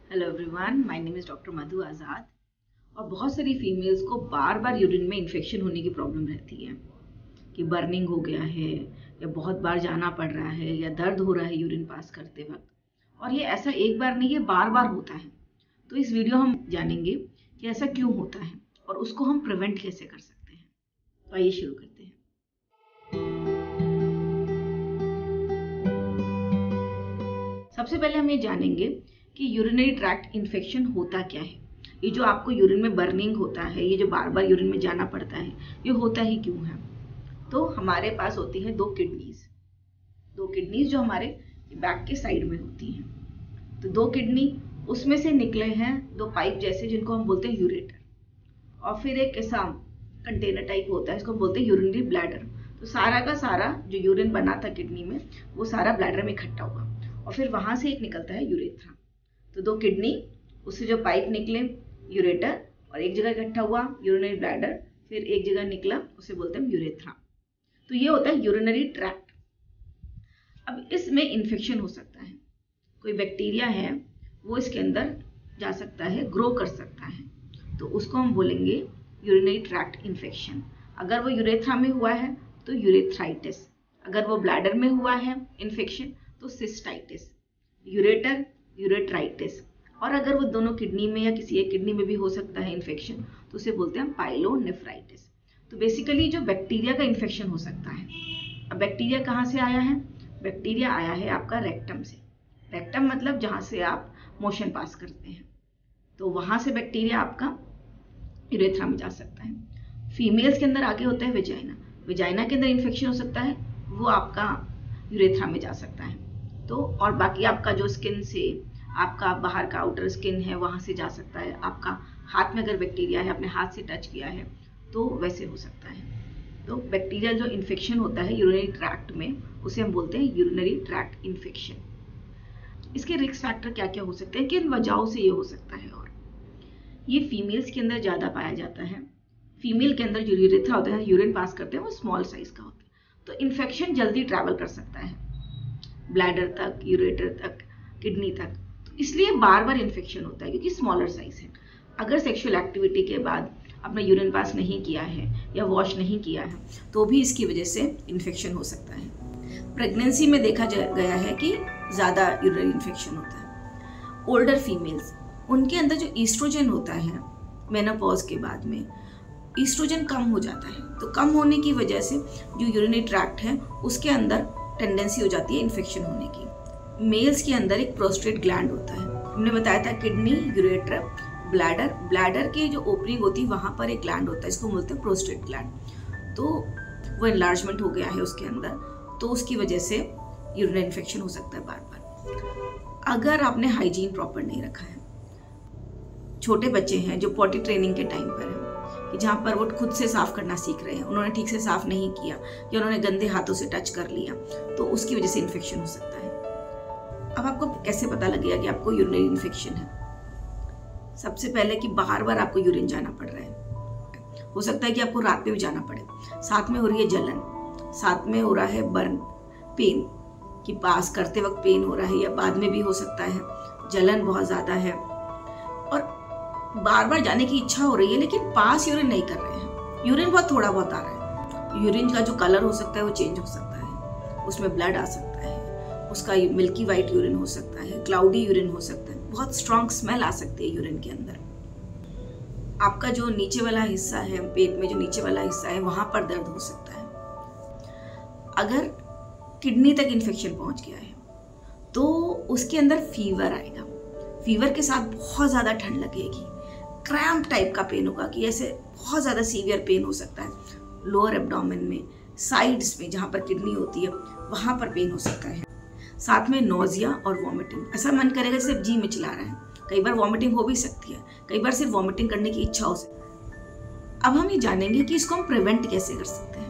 Hello everyone, my name is doctor Madhu Azad. और बहुत सारी फीमेल्स को बार बार यूरिन में इन्फेक्शन होने की प्रॉब्लम रहती है कि बर्निंग हो गया है या बहुत बार जाना पड़ रहा है या दर्द हो रहा है यूरिन पास करते वक्त। और ये ऐसा एक बार नहीं, ये बार बार होता है। तो इस वीडियो हम जानेंगे कि ऐसा क्यों होता है और उसको हम प्रिवेंट कैसे कर सकते हैं। तो आइए शुरू करते हैं। सबसे पहले हम ये जानेंगे कि यूरिनरी ट्रैक्ट इन्फेक्शन होता क्या है। ये जो आपको यूरिन में बर्निंग होता है, ये जो बार बार यूरिन में जाना पड़ता है, ये होता ही क्यों है। तो हमारे पास होती है दो किडनीज जो हमारे बैक के साइड में होती हैं। तो दो किडनी, उसमें से निकले हैं दो पाइप जैसे, जिनको हम बोलते हैं यूरेटर। और फिर एक ऐसा कंटेनर टाइप होता है, इसको हम बोलते हैं यूरिनरी ब्लैडर। तो सारा का सारा जो यूरिन बना था किडनी में, वो सारा ब्लैडर में इकट्ठा हुआ और फिर वहां से एक निकलता है यूरेथ्रा। तो दो किडनी, उससे जो पाइप निकले यूरेटर, और एक जगह इकट्ठा हुआ यूरिनरी ब्लैडर, फिर एक जगह निकला, उसे बोलते हैं यूरेथ्रा। तो ये होता है यूरिनरी ट्रैक्ट। अब इसमें इन्फेक्शन हो सकता है, कोई बैक्टीरिया है वो इसके अंदर जा सकता है, ग्रो कर सकता है, तो उसको हम बोलेंगे यूरिनरी ट्रैक्ट इन्फेक्शन। अगर वो यूरेथ्रा में हुआ है तो यूरेथ्राइटिस, अगर वो ब्लैडर में हुआ है इन्फेक्शन तो सिस्टाइटिस, यूरेटर यूरेट्राइटिस। और अगर वो दोनों किडनी में या किसी एक किडनी में भी हो सकता है इन्फेक्शन, तो उसे बोलते हैं पाइलोनेफ्राइटिस। तो बेसिकली जो बैक्टीरिया का इन्फेक्शन हो सकता है। अब बैक्टीरिया कहाँ से आया है? बैक्टीरिया आया है आपका रेक्टम से। रेक्टम मतलब जहाँ से आप मोशन पास करते हैं, तो वहां से बैक्टीरिया आपका यूरेथ्रा में जा सकता है। फीमेल्स के अंदर आगे होता है वेजाइना। वेजाइना के अंदर इन्फेक्शन हो सकता है, वो आपका यूरेथ्रा में जा सकता है। तो और बाकी आपका जो स्किन से, आपका बाहर का आउटर स्किन है, वहां से जा सकता है। आपका हाथ में अगर बैक्टीरिया है, अपने हाथ से टच किया है, तो वैसे हो सकता है। तो बैक्टीरियल जो इन्फेक्शन होता है यूरिनरी ट्रैक्ट में, उसे हम बोलते हैं यूरिनरी ट्रैक्ट इन्फेक्शन। इसके रिस्क फैक्टर क्या क्या हो सकते हैं, किन वजहों से ये हो सकता है। और ये फीमेल्स के अंदर ज्यादा पाया जाता है। फीमेल के अंदर जो यूरेथ्रा होता है, यूरिन पास करते हैं, वो स्मॉल साइज का होता है। तो इन्फेक्शन जल्दी ट्रैवल कर सकता है ब्लैडर तक, यूरेटर तक, किडनी तक। तो इसलिए बार बार इन्फेक्शन होता है, क्योंकि स्मॉलर साइज है। अगर सेक्सुअल एक्टिविटी के बाद अपना यूरिन पास नहीं किया है या वॉश नहीं किया है, तो भी इसकी वजह से इन्फेक्शन हो सकता है। प्रेगनेंसी में देखा गया है कि ज़्यादा यूरिनरी इन्फेक्शन होता है। ओल्डर फीमेल्स, उनके अंदर जो ईस्ट्रोजन होता है मेनोपॉज के बाद में, ईस्ट्रोजन कम हो जाता है। तो कम होने की वजह से जो यूरिनरी ट्रैक्ट है, उसके अंदर टेंडेंसी हो जाती है इन्फेक्शन होने की। मेल्स के अंदर एक प्रोस्टेट ग्लैंड होता है। हमने बताया था किडनी, यूरेटर, ब्लैडर। ब्लैडर की जो ओपनिंग होती है, वहां पर एक ग्लैंड होता है, इसको बोलते हैं प्रोस्टेट ग्लैंड। तो वो एनलार्जमेंट हो गया है उसके अंदर, तो उसकी वजह से यूरिनरी इन्फेक्शन हो सकता है बार बार। अगर आपने हाइजीन प्रॉपर नहीं रखा है, छोटे बच्चे हैं जो पॉटी ट्रेनिंग के टाइम पर है, कि जहाँ पर वो खुद से साफ करना सीख रहे हैं, उन्होंने ठीक से साफ नहीं किया या उन्होंने गंदे हाथों से टच कर लिया, तो उसकी वजह से इन्फेक्शन हो सकता है। अब आपको कैसे पता लगेगा कि आपको यूरिनरी इन्फेक्शन है? सबसे पहले कि बार बार आपको यूरिन जाना पड़ रहा है। हो सकता है कि आपको रात में भी जाना पड़े, साथ में हो रही है जलन, साथ में हो रहा है बर्न, पेन, कि पास करते वक्त पेन हो रहा है, या बाद में भी हो सकता है, जलन बहुत ज्यादा है, और बार बार जाने की इच्छा हो रही है लेकिन पास यूरिन नहीं कर रहे हैं, यूरिन बहुत थोड़ा बहुत आ रहा है। यूरिन का जो कलर हो सकता है वो चेंज हो सकता है, उसमें ब्लड आ सकता है, उसका मिल्की वाइट यूरिन हो सकता है, क्लाउडी यूरिन हो सकता है, बहुत स्ट्रॉन्ग स्मेल आ सकती है यूरिन के अंदर। आपका जो नीचे वाला हिस्सा है, पेट में जो नीचे वाला हिस्सा है, वहां पर दर्द हो सकता है। अगर किडनी तक इन्फेक्शन पहुंच गया है तो उसके अंदर फीवर आएगा। फीवर के साथ बहुत ज्यादा ठंड लगेगी, क्रैम्प टाइप का पेन होगा, कि ऐसे बहुत ज़्यादा सीवियर पेन हो सकता है। लोअर एब्डोमेन में, साइड्स में जहाँ पर किडनी होती है, वहाँ पर पेन हो सकता है। साथ में नोजिया और वॉमिटिंग, ऐसा मन करेगा जैसे जी मिचला रहा है। कई बार वॉमिटिंग हो भी सकती है, कई बार सिर्फ वॉमिटिंग करने की इच्छा हो सकती है। अब हम ये जानेंगे कि इसको हम प्रिवेंट कैसे कर सकते हैं।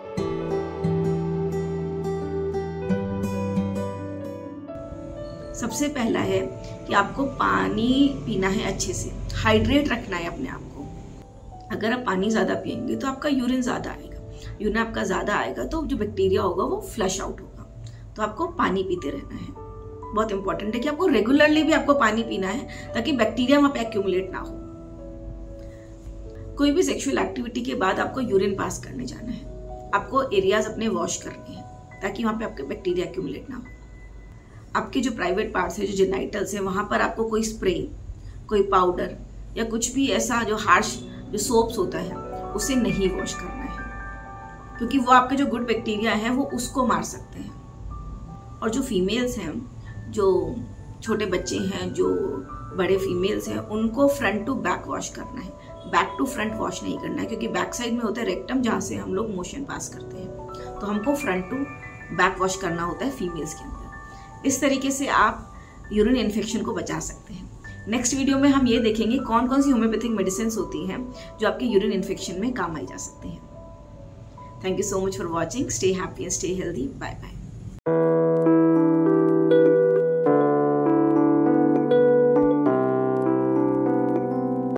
सबसे पहला है कि आपको पानी पीना है, अच्छे से हाइड्रेट रखना है अपने आप को। अगर आप पानी ज़्यादा पिएंगे तो आपका यूरिन ज़्यादा आएगा, यूरिन आपका ज़्यादा आएगा तो जो बैक्टीरिया होगा वो फ्लश आउट होगा। तो आपको पानी पीते रहना है। बहुत इंपॉर्टेंट है कि आपको रेगुलरली भी आपको पानी पीना है ताकि बैक्टीरिया वहां पे एक्यूमुलेट ना हो। कोई भी सेक्सुअल एक्टिविटी के बाद आपको यूरिन पास करने जाना है, आपको एरियाज अपने वॉश करने हैं ताकि वहां पे आपके बैक्टीरिया एक्यूमुलेट ना हो। आपके जो प्राइवेट पार्ट्स है, जो जेनाइटल्स है, वहां पर आपको कोई स्प्रे, कोई पाउडर या कुछ भी ऐसा जो हार्श जो सोप्स होता है उसे नहीं वॉश करना है, क्योंकि वो आपके जो गुड बैक्टीरिया है वो उसको मार सकते हैं। और जो फीमेल्स हैं, जो छोटे बच्चे हैं, जो बड़े फीमेल्स हैं, उनको फ्रंट टू बैक वॉश करना है, बैक टू फ्रंट वॉश नहीं करना है, क्योंकि बैक साइड में होता है रेक्टम जहाँ से हम लोग मोशन पास करते हैं, तो हमको फ्रंट टू बैक वॉश करना होता है फीमेल्स के अंदर। इस तरीके से आप यूरिन इन्फेक्शन को बचा सकते हैं। नेक्स्ट वीडियो में हम ये देखेंगे कौन कौन सी होम्योपैथिक मेडिसिन होती हैं जो आपके यूरिन इन्फेक्शन में काम आई जा सकती हैं। Thank you so much for watching. Stay happy and stay healthy. Bye bye.